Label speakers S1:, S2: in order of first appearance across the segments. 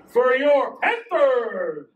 S1: for your Panthers.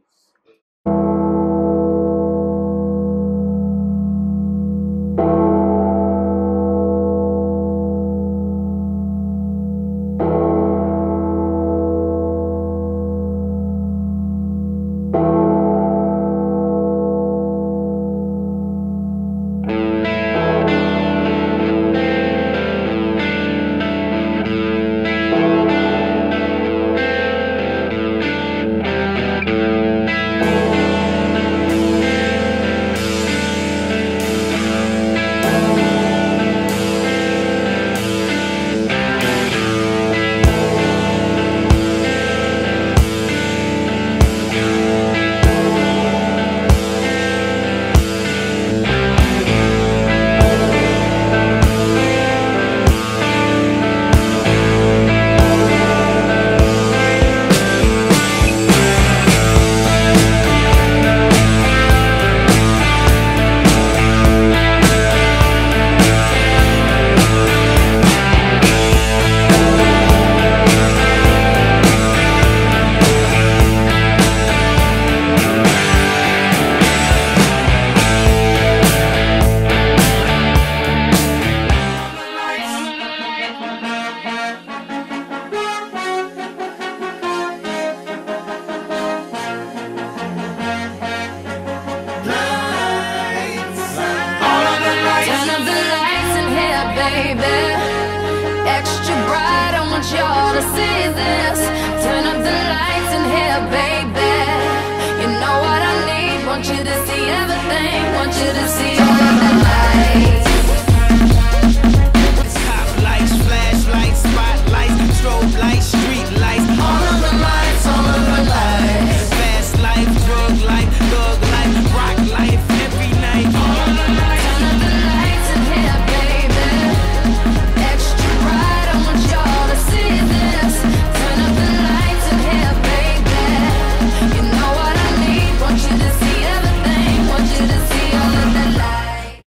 S2: Extra bright, I want y'all to see this. Turn up the lights in here, baby. You know what I need, want you to see everything. Want you to see all of the lights.
S3: Top lights, flashlights, spotlights, strobe lights, street lights.
S2: All of the lights, all of the lights.
S3: Fast life, drug life, thug life, rock life, every night. All of the lights.
S2: Turn up the lights in here, baby. Extra bright, I want y'all to see this. Turn up the lights in here, baby. You know what I need, want you to see everything. Want you to see all of the lights.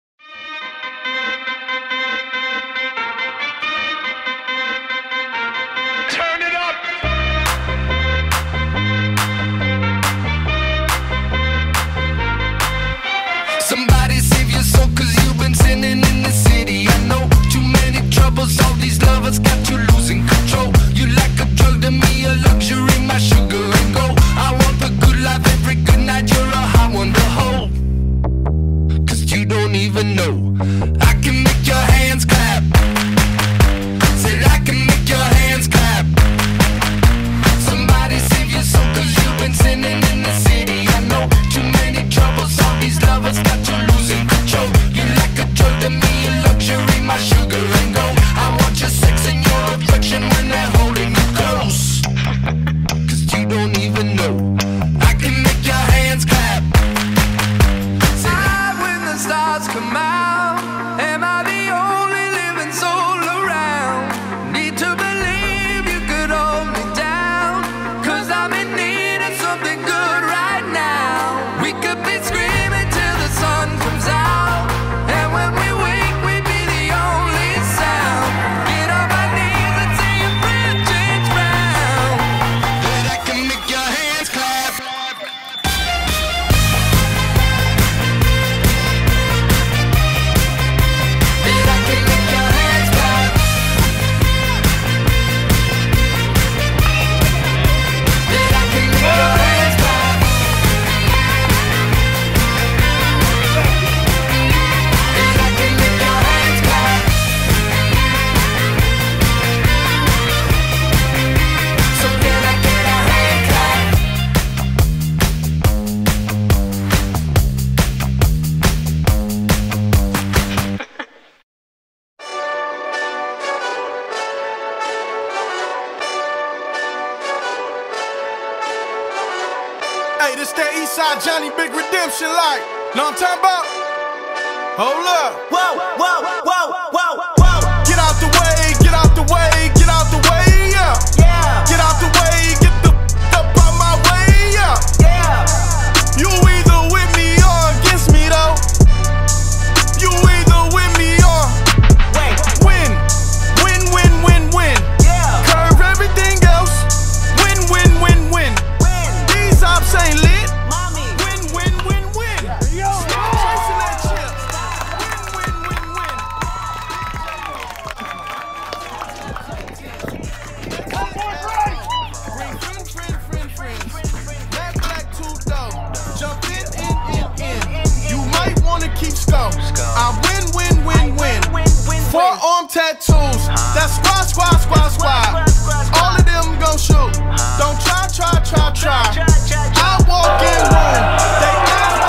S1: Turn it up.
S3: Somebody save your soul, cause you've been sinning in the city. I know too many troubles, all these lovers got you losing control. You like a drug to me, a luxury, my sugar and gold. I want the good life every good night, you're a hot one to hold. Cause you don't even know, I can make your hands clap. Said I can make your hands clap. Somebody save your soul, cause you've been sinning in the city. I know too many troubles, all these lovers got you losing control. You like a drug to me, a luxury, my sugar and gold. I want your sex and your affection when they're holding you close. Cause you don't even know, I can make your hands clap. Say, when the stars come out, am I the only living soul around? Need to believe you could hold me down, cause I'm in need of something good right now. We could be screaming till the sun comes out, and when we wake we'd be the only sound. Get on my knees and say your breath change round. That I can make your hands clap. That I can make your hands clap. That I can make your hands clap. That I can make your hands clap. So can I get a hand clap?
S4: Hey, this that Eastside Johnny Big Redemption like. Know what I'm talking about? Hold up.
S3: Whoa, whoa, whoa, whoa, whoa.
S4: Get out the way, get out the way, get out the way, yeah.
S3: Yeah,
S4: Get out the way, get the up out my way, yeah.
S3: yeah.
S4: You either with me or against me though. You either with me or
S3: Wait,
S4: win. Win, win, win, win.
S3: yeah.
S4: Curve everything else. Win, win, win, win. Forearm tattoos, that's squad, squad, squad, squad. All of them gon' shoot. Don't try. I walk in room, they ask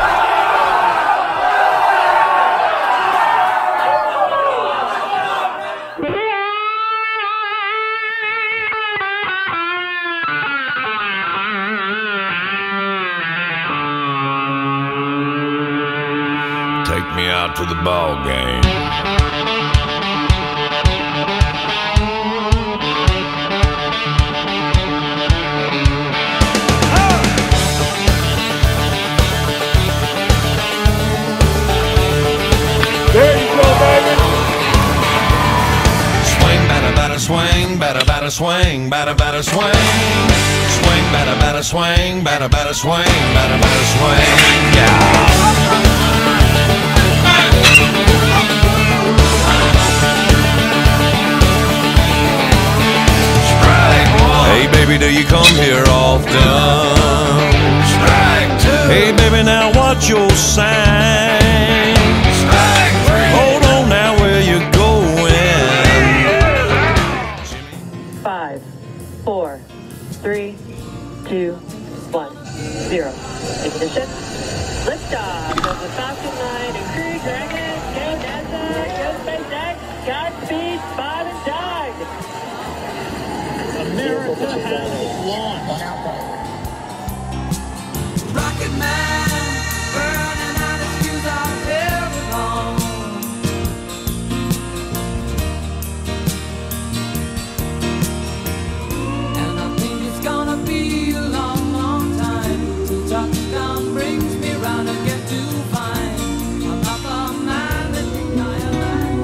S5: Take me out to the ball game.
S1: There you go, baby.
S5: Swing, batter, batter, swing, batter, batter, swing, batter, batter, swing. Swing, batter, batter, swing, batter, batter, swing, batter, batter, swing. Yeah. Hey baby, do you come here often? Strike two. Hey baby, now what's your sign? Strike three. Hold on now, where you going?
S6: 5, 4, 3, 2, 1, 0. Ignition. Liftoff of the Falcon 9 and Crew Dragon. Go NASA, go SpaceX, Godspeed, Bob and Doug. America has launched.
S3: Rocket Man, burning out his fuse out here alone. And I think it's gonna be a long, long time till touchdown brings me round again to find I'm not the man that think I am.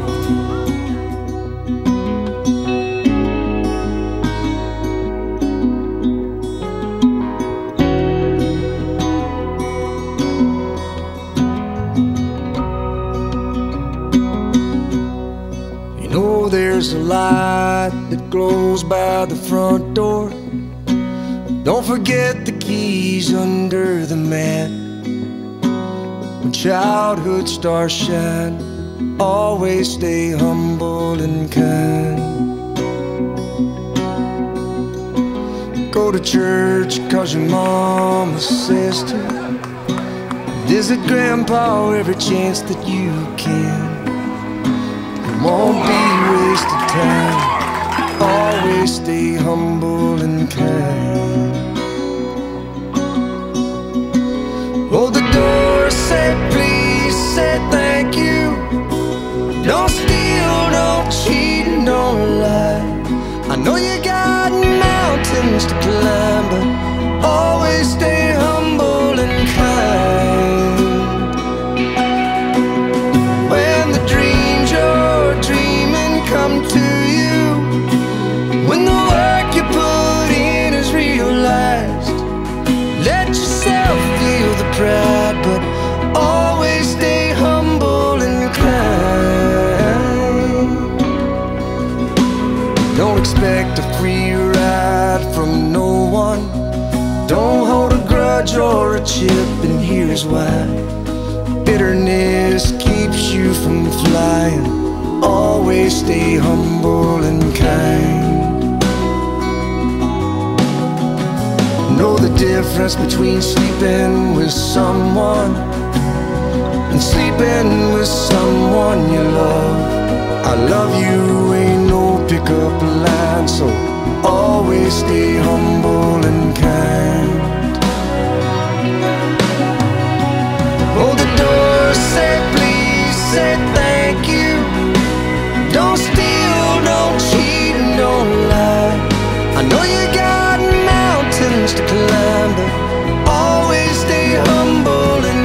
S7: You know there's a light that glows by the front door. Don't forget the keys under the mat. When childhood stars shine, always stay humble and kind. Go to church 'cause your mama says to. Visit grandpa every chance that you can. It won't be wasted time. Always stay humble and kind. Hold the door, say please, say thank you. Don't steal, don't cheat, and don't lie. I know you got mountains to climb, but always stay humble and kind. When the dreams you're dreaming come to you, when the work you put in is realized, let yourself feel the pride, but always stay humble and kind. Don't expect a free ride from no one. Don't hold a grudge or a chip, and here's why. Bitterness keeps you from flying. Always stay humble and kind. Know the difference between sleeping with someone and sleeping with someone you love. I love you ain't no pickup line, so always stay humble and kind. Hold the door, say please, say thank you. Don't steal, don't cheat, and don't lie. I know you got mountains to climb, but always stay humble and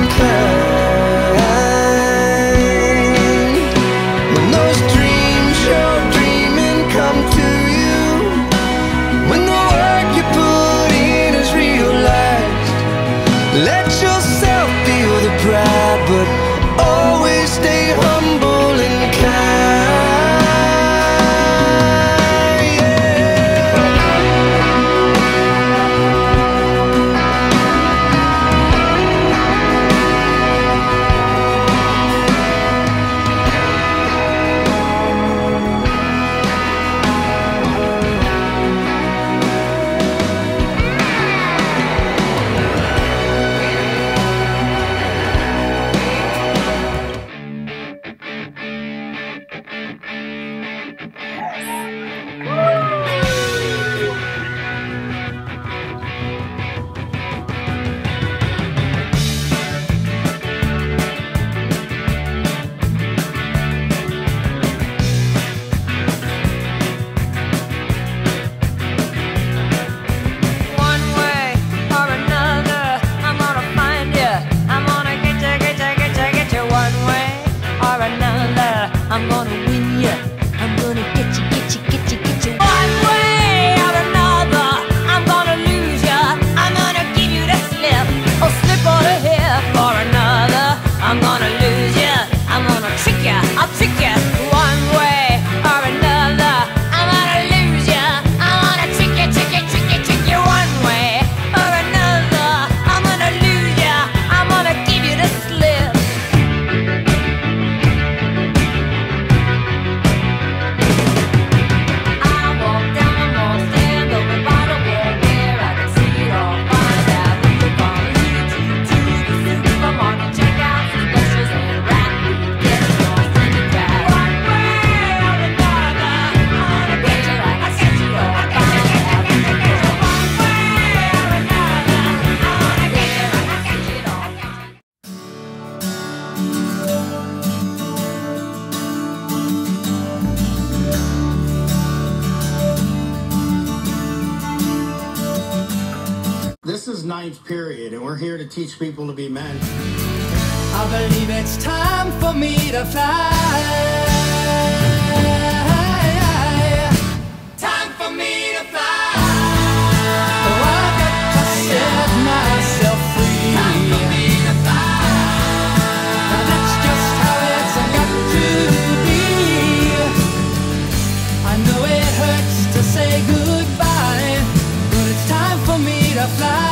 S7: kind. When those dreams you're dreaming come to you, when the work you put in is real
S8: minds, period. And we're here to teach people to be men.
S7: I believe it's time for me to fly. Time for me to fly. Oh, I've got to set myself free. Time for me to fly. Now that's just how it's got to be. I know it hurts to say goodbye, but it's time for me to fly.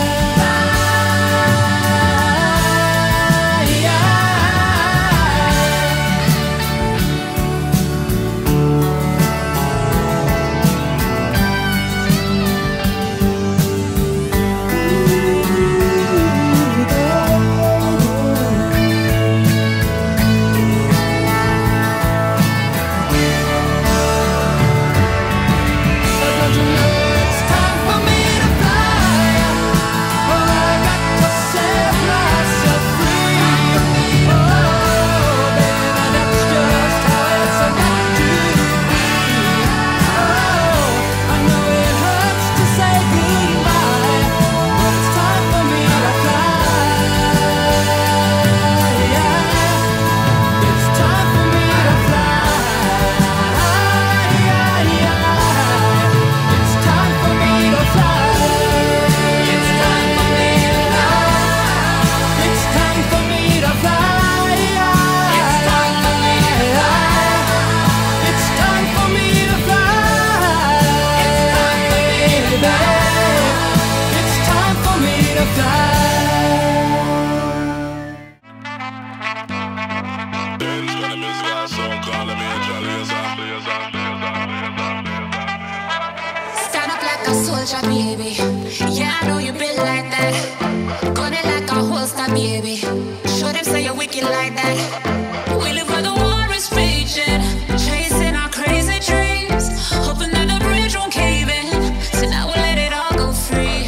S2: Soldier, baby. Yeah, I know you been like that. Gun it like a holster, baby. Show them say you're wicked like that. We live where the war is raging, chasing our crazy dreams, hoping that the bridge won't cave in. So now we'll let it all go free.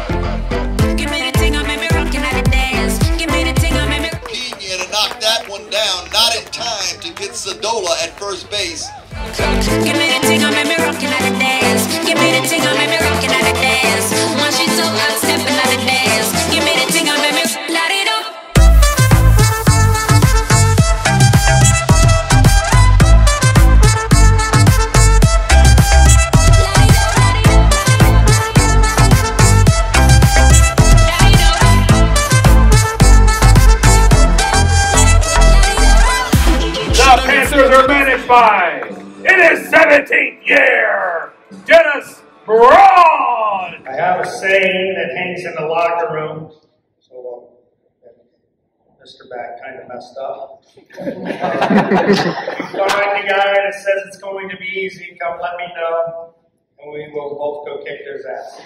S2: Give me the thing, I made me rockin' at the dance. Give me the thing, I made me.
S9: Pena to knock that one down, not in time to get Sadola at first base.
S2: Give me the thing, I made me rockin' at the dance. Give me the thing, I made me rockin' at the dance. When she so hot, steppin' at the dance. Give me the thing, I made me light it up.
S1: The Panthers are managed by, in his 17th year, Dennis Braun.
S10: I have a saying that hangs in the locker room, so Mr. Back kind of messed up. Find the guy that says it's going to be easy, come let me know, and we will both go kick his ass.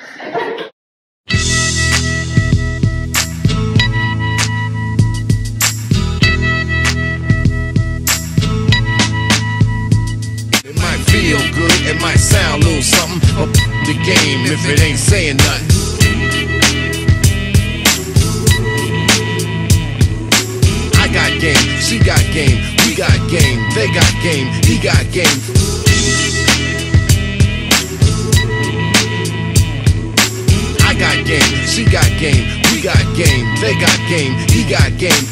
S11: Feel good, it might sound a little something up the game if it ain't saying nothing. I got game, she got game, we got game, they got game, he got game. I got game, she got game, we got game, they got game, he got game.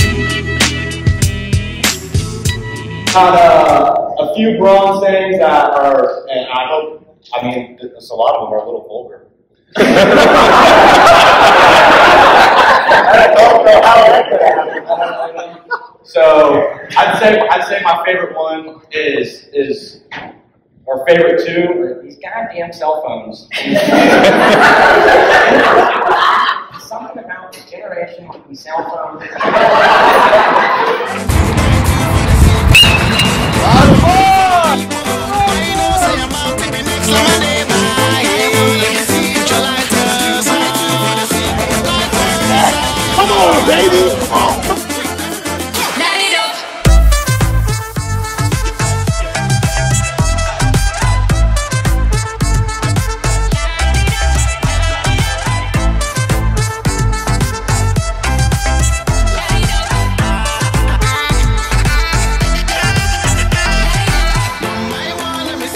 S12: A few Braun sayings that are, and I mean, a lot of them are a little vulgar. I don't know how that could happen. So I'd say my favorite one is or favorite two are these goddamn cell phones. Something about the generation of these cell phones.
S1: Come on, baby!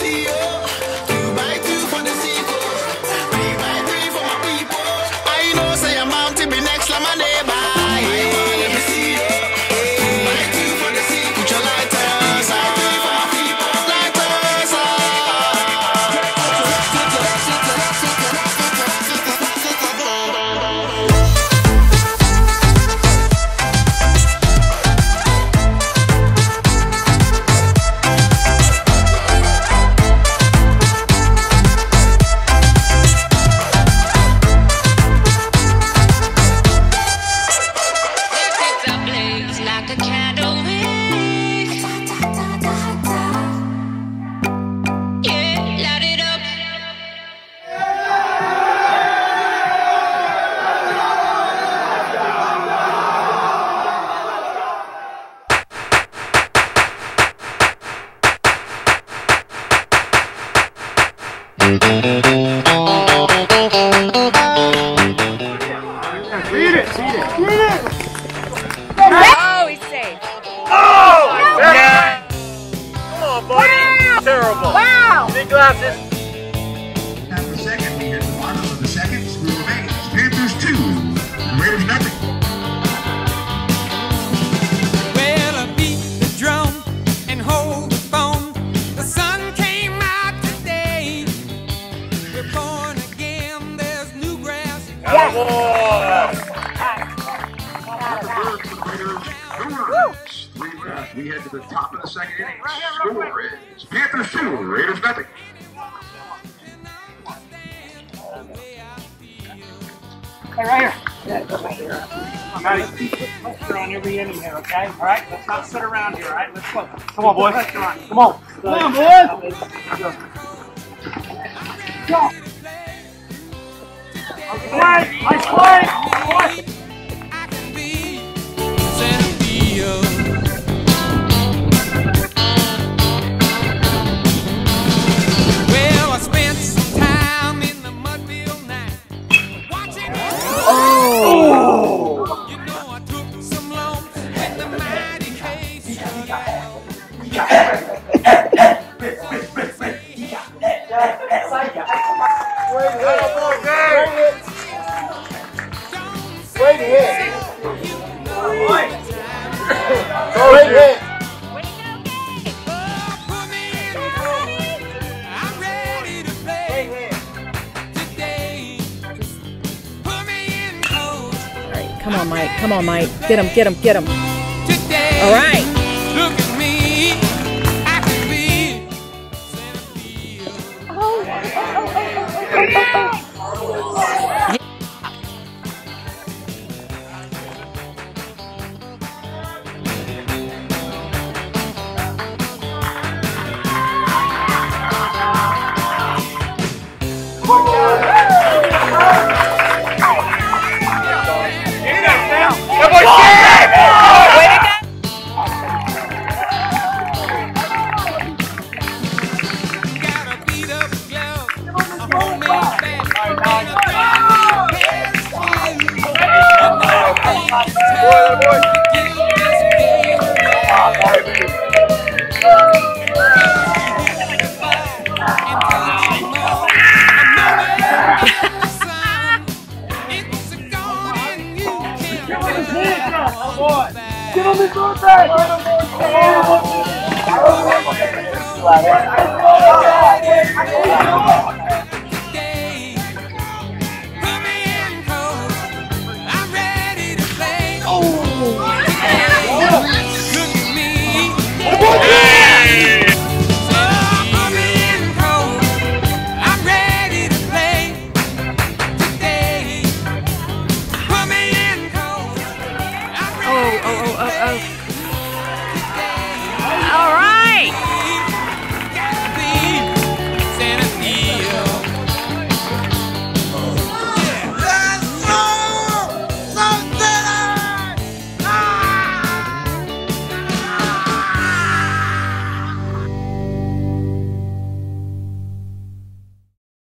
S7: I know
S2: a candle wick. Yeah, light it up.
S13: Oh, he's safe.
S1: Oh! Yeah! Come on, buddy. Terrible.
S13: Wow.
S1: You need glasses?
S14: At the second, we hit the bottom of the second. Screw remains. Panthers 2. Raiders nothing.
S3: Well, I beat the drum and hold the phone. The sun came out today. We're born again. There's new grass.
S14: We head to the top of the second inning. Score is Panthers 2. Raiders nothing.
S10: Hey, right here. I'm ready. Pressure on every inning here, okay? All right, let's not sit around here, all right? Let's go.
S1: Come on, boys.
S10: Pressure on. Come on.
S1: Come on, boys.
S10: Go. Play. Nice play.
S3: Well, I spent some time in the Mudville night watching.
S1: Oh!
S3: You know, I took some lumps with the mighty case.
S1: Wait a hit. Go ahead.
S13: Come on, Mike. Come on, Mike. Get him, get him, get him. All right.
S3: Look at me. I could be.
S1: Give him his own back!
S13: All right.